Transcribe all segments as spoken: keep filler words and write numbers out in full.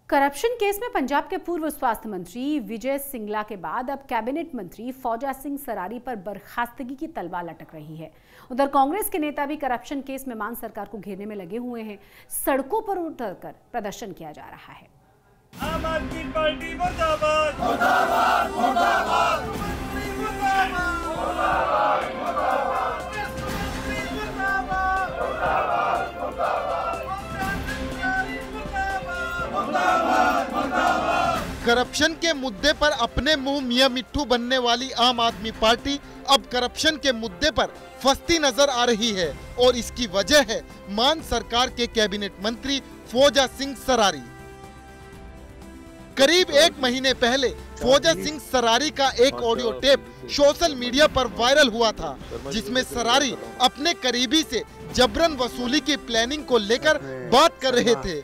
Corruption case में पंजाब के पूर्व स्वास्थ्य मंत्री विजय सिंगला के बाद अब कैबिनेट मंत्री फौजा सिंह सरारी पर बर्खास्तगी की तलवार लटक रही है। उधर कांग्रेस के नेता भी करप्शन केस में मान सरकार को घेरने में लगे हुए हैं। सड़कों पर उतरकर प्रदर्शन किया जा रहा है। आम आदमी पार्टी मुर्दाबाद, मुर्दाबाद, मुर्दाबाद, करप्शन के मुद्दे पर अपने मुंह मियां मिट्ठू बनने वाली आम आदमी पार्टी अब करप्शन के मुद्दे पर फंसती नजर आ रही है और इसकी वजह है मान सरकार के कैबिनेट मंत्री फौजा सिंह सरारी। करीब एक महीने पहले फौजा सिंह सरारी का एक ऑडियो टेप सोशल मीडिया पर वायरल हुआ था, जिसमें सरारी अपने करीबी से जबरन वसूली की प्लानिंग को लेकर बात कर रहे थे।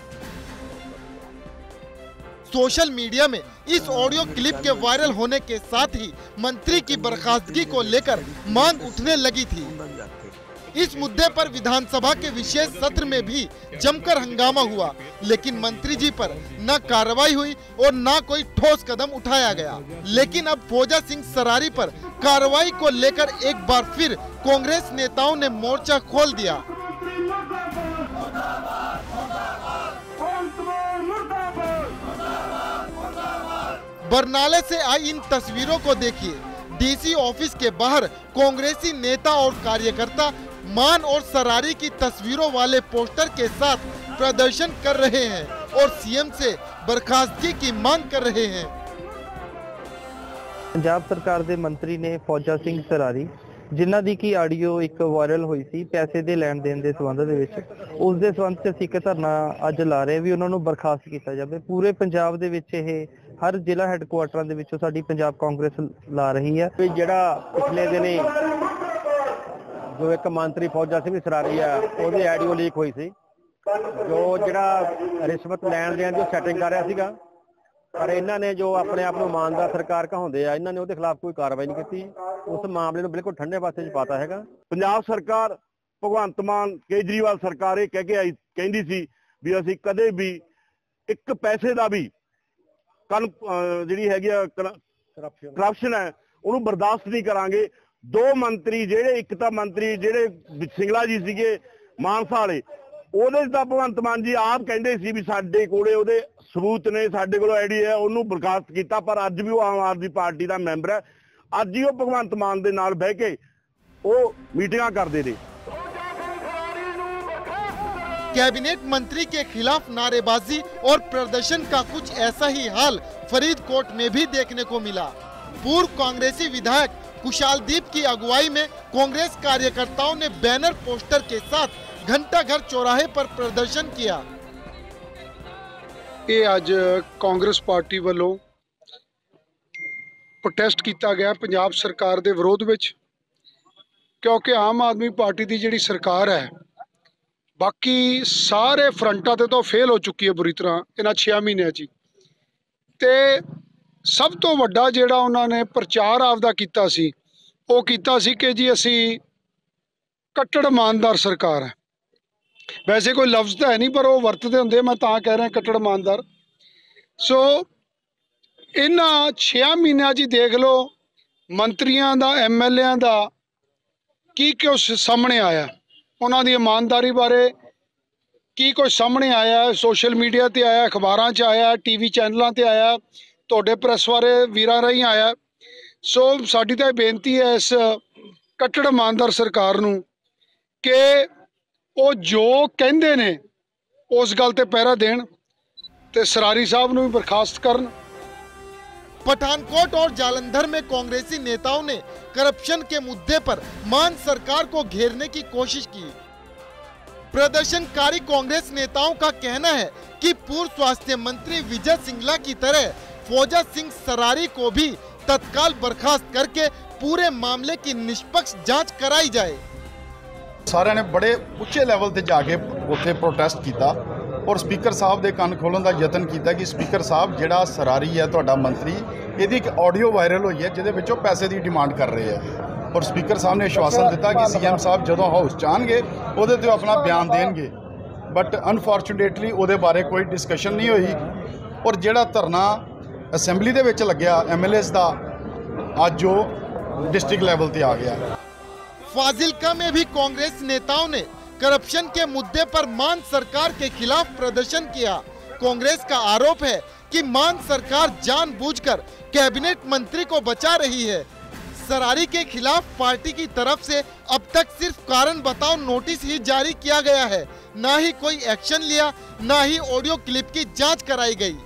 सोशल मीडिया में इस ऑडियो क्लिप के वायरल होने के साथ ही मंत्री की बर्खास्तगी को लेकर मांग उठने लगी थी। इस मुद्दे पर विधानसभा के विशेष सत्र में भी जमकर हंगामा हुआ, लेकिन मंत्री जी पर न कार्रवाई हुई और न कोई ठोस कदम उठाया गया। लेकिन अब फौजा सिंह सरारी पर कार्रवाई को लेकर एक बार फिर कांग्रेस नेताओं ने मोर्चा खोल दिया। बरनाले से आई इन तस्वीरों को देखिए। डीसी ऑफिस के बाहर कांग्रेसी नेता और कार्यकर्ता मान और सरारी की तस्वीरों वाले पोस्टर के साथ प्रदर्शन कर रहे हैं और सीएम से बर्खास्तगी की मांग कर रहे हैं। पंजाब सरकार के मंत्री ने फौजा सिंह सरारी जिन्हां दी की आडियो एक वायरल हुई सी पैसे दे लैण देण दे संबंध दे विच, उस दे संबंध च असीं इक धरना अज ला रहे भी उन्हां नूं बर्खास्त कीता जावे। पूरे पंजाब दे विच इह हर जिला हैडकुआटरां दे विचों साडी पंजाब कांग्रेस ला रही है। जिहड़ा पिछले दिनी जो एक मंत्री फौजा सिंह सरारी है ਉਹਦੀ ਆਡੀਓ ਲੀਕ ਹੋਈ ਸੀ, जो ਜਿਹੜਾ ਰਿਸ਼ਵਤ ਲੈਣ ਦੇਣ ਦੀ ਸੈਟਿੰਗ ਕਰ ਰਿਹਾ ਸੀਗਾ, ਪਰ ਇਹਨਾਂ ਨੇ ਜੋ ਆਪਣੇ ਆਪ ਨੂੰ ਇਮਾਨਦਾਰ ਸਰਕਾਰ ਕਹਾਉਂਦੇ ਆ, ਇਹਨਾਂ ਨੇ ਉਹਦੇ ਖਿਲਾਫ ਕੋਈ ਕਾਰਵਾਈ ਨਹੀਂ ਕੀਤੀ। ਉਸ ਮਾਮਲੇ ਨੂੰ ਬਿਲਕੁਲ ਠੰਡੇ ਪਾਸੇ 'ਚ ਪਾਤਾ ਹੈਗਾ। ਪੰਜਾਬ ਸਰਕਾਰ ਭਗਵੰਤ ਮਾਨ ਕੇਜਰੀਵਾਲ ਸਰਕਾਰ ਇਹ ਕਹਿ ਕੇ ਆਈ ਕਹਿੰਦੀ ਸੀ ਵੀ ਅਸੀਂ ਕਦੇ ਵੀ ਇੱਕ ਪੈਸੇ ਦਾ ਵੀ ਕਨ ਜਿਹੜੀ ਹੈਗੀ ਆ ਕਰਪਸ਼ਨ ਹੈ ਉਹਨੂੰ ਬਰਦਾਸ਼ਤ ਨਹੀਂ ਕਰਾਂਗੇ। दो मंत्री जेड़े एक तो मंत्री जेड़े सिंगला जी सीगे मानसा वाले, ਉਹਦੇ ਤਾਂ ਭਗਵੰਤ ਮਾਨ ਜੀ ਆਪ ਕਹਿੰਦੇ ਸੀ ਵੀ ਸਾਡੇ ਕੋਲੇ ਉਹਦੇ ਸਬੂਤ ਨੇ, ਸਾਡੇ ਕੋਲ ਆਈਡੀ ਹੈ, ਉਹਨੂੰ ਬਰਖਾਸਤ ਕੀਤਾ। ਪਰ ਅੱਜ ਵੀ ਉਹ ਆਮ ਆਦਮੀ ਪਾਰਟੀ ਦਾ ਮੈਂਬਰ ਹੈ। ਅੱਜ ਹੀ ਉਹ ਭਗਵੰਤ ਮਾਨ ਦੇ ਨਾਲ ਬਹਿ ਕੇ ਉਹ ਮੀਟਿੰਗਾਂ ਕਰਦੇ ਨੇ। कैबिनेट मंत्री के खिलाफ नारेबाजी और प्रदर्शन का कुछ ऐसा ही हाल फरीदकोट में भी देखने को मिला। पूर्व कांग्रेसी विधायक कुशालदीप की अगुवाई में कांग्रेस कार्यकर्ताओं ने बैनर पोस्टर के साथ घंटा घर चौराहे पर प्रदर्शन किया। ये आज कांग्रेस पार्टी वालों प्रोटेस्ट किया गया पंजाब सरकार के विरोध में, क्योंकि आम आदमी पार्टी की जिहड़ी सरकार है बाकी सारे फ्रंटां ते तो फेल हो चुकी है बुरी तरह इन्हां छे महीनों च। ते सब तो वड्डा जिहड़ा उन्होंने प्रचार आपदा कीता सी वो कीता सी कि जी असी कट्टड़ ईमानदार सरकार है। वैसे कोई लफ्ज़ तो है नहीं पर वो वरतते होंगे, मैं तां कह रहा कट्टड़ ईमानदार। सो इन्हां छे महीनों च देख लो मंत्रियों का एम एल ए का की कुछ सामने आया, उन्हों की ईमानदारी बारे की कुछ सामने आया, सोशल मीडिया ते आया, अखबारां च आया, टी वी चैनलों ते आया, ਤੁਹਾਡੇ ਪ੍ਰੈਸ ਵਾਲੇ ਵੀਰਾਂ ਰਾਹੀਂ ਆਇਆ। ਸੋ ਸਾਡੀ ਤਾਂ ਬੇਨਤੀ ਹੈ ਇਸ ਕੱਟੜ ਇਮਾਨਦਾਰ ਸਰਕਾਰ ਨੂੰ ਕਿ ਉਹ ਜੋ ਕਹਿੰਦੇ ਨੇ ਉਸ ਗੱਲ ਤੇ ਪਹਿਰਾ ਦੇਣ ਤੇ ਸਰਾਰੀ ਸਾਹਿਬ ਨੂੰ ਵੀ ਬਰਖਾਸਤ ਕਰਨ। पठानकोट और जालंधर में कांग्रेसी नेताओं ने करप्शन के मुद्दे पर मान सरकार को घेरने की कोशिश की। प्रदर्शनकारी कांग्रेस नेताओं का कहना है कि पूर्व स्वास्थ्य मंत्री विजय सिंगला की तरह फौजा सिंह सरारी को भी तत्काल बर्खास्त करके पूरे मामले की निष्पक्ष जांच कराई जाए। सारे ने बड़े उच्चे लैवल ते जाके उत्थे प्रोटेस्ट किया और स्पीकर साहब के कान खोलने का यतन किया कि स्पीकर साहब जिहड़ा सरारी है तुहाडा मंत्री, इहदी एक ऑडियो वायरल हुई है जिहदे विचों पैसे की डिमांड कर रहे हैं। और स्पीकर साहब ने आश्वासन दिता कि सीएम साहब जदों हाउस च आउणगे उहदे ते अपना बयान देणगे। बट अनफॉर्चुनेटली ਉਹਦੇ ਬਾਰੇ ਕੋਈ डिस्कशन नहीं हुई और ਜਿਹੜਾ ਧਰਨਾ ਅਸੈਂਬਲੀ ਦੇ ਵਿੱਚ ਲੱਗਿਆ ਐਮਐਲਏਸ ਦਾ ਅੱਜ ਉਹ डिस्ट्रिक्ट लेवल ਤੇ आ गया। फाजिल्का में भी कांग्रेस नेताओं ने करप्शन के मुद्दे पर मान सरकार के खिलाफ प्रदर्शन किया। कांग्रेस का आरोप है कि मान सरकार जानबूझकर कैबिनेट मंत्री को बचा रही है। सरारी के खिलाफ पार्टी की तरफ से अब तक सिर्फ कारण बताओ नोटिस ही जारी किया गया है, ना ही कोई एक्शन लिया, ना ही ऑडियो क्लिप की जांच कराई गई।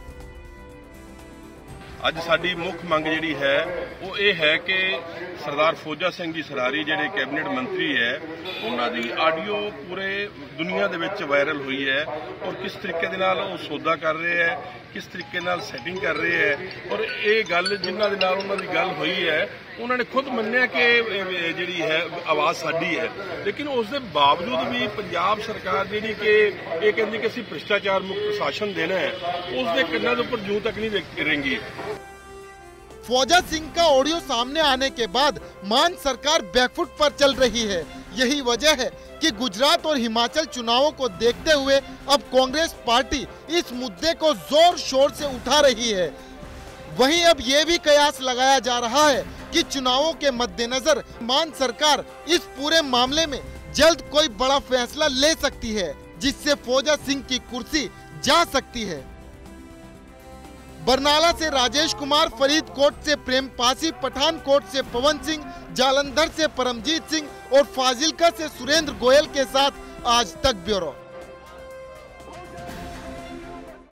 ਅੱਜ ਸਾਡੀ ਮੁੱਖ ਮੰਗ ਜਿਹੜੀ ਹੈ ਉਹ ਇਹ ਹੈ ਕਿ ਸਰਦਾਰ ਫੌਜਾ ਸਿੰਘ ਜੀ ਸਰਾਰੀ ਜਿਹੜੇ ਕੈਬਨਿਟ ਮੰਤਰੀ ਹੈ ਉਹਨਾਂ ਦੀ ਆਡੀਓ ਪੂਰੇ ਦੁਨੀਆ ਦੇ ਵਿੱਚ ਵਾਇਰਲ ਹੋਈ ਹੈ ਔਰ ਕਿਸ ਤਰੀਕੇ ਦੇ ਨਾਲ ਉਹ ਸੌਦਾ ਕਰ ਰਹੇ ਹੈ, ਕਿਸ ਤਰੀਕੇ ਨਾਲ ਸੈਟਿੰਗ ਕਰ ਰਹੇ ਹੈ ਔਰ ਇਹ ਗੱਲ ਜਿਨ੍ਹਾਂ ਦੇ ਨਾਲ ਉਹਨਾਂ ਦੀ ਗੱਲ ਹੋਈ ਹੈ ਉਹਨਾਂ ਨੇ ਖੁਦ ਮੰਨਿਆ ਕਿ ਜਿਹੜੀ ਹੈ ਆਵਾਜ਼ ਸਾਡੀ ਹੈ, ਲੇਕਿਨ ਉਸ ਦੇ ਬਾਵਜੂਦ ਵੀ ਪੰਜਾਬ ਸਰਕਾਰ ਜਿਹੜੀ ਕਿ ਇਹ ਕਹਿੰਦੀ ਕਿ ਅਸੀਂ ਭ੍ਰਿਸ਼ਟਾਚਾਰ ਮੁਕਤ ਸ਼ਾਸਨ ਦੇਣਾ ਹੈ ਉਸ ਦੇ ਕੰਨਾਂ ਦੇ ਉੱਪਰ ਜੂੰ ਤੱਕ ਨਹੀਂ रहेंगी। फौजा सिंह का ऑडियो सामने आने के बाद मान सरकार बैकफुट पर चल रही है। यही वजह है कि गुजरात और हिमाचल चुनावों को देखते हुए अब कांग्रेस पार्टी इस मुद्दे को जोर शोर से उठा रही है। वहीं अब ये भी कयास लगाया जा रहा है कि चुनावों के मद्देनजर मान सरकार इस पूरे मामले में जल्द कोई बड़ा फैसला ले सकती है जिससे फौजा सिंह की कुर्सी जा सकती है। बरनाला से राजेश कुमार, फरीदकोट से प्रेम पासी, पठानकोट से पवन सिंह, जालंधर से परमजीत सिंह और फाजिल्का से सुरेंद्र गोयल के साथ आज तक ब्यूरो।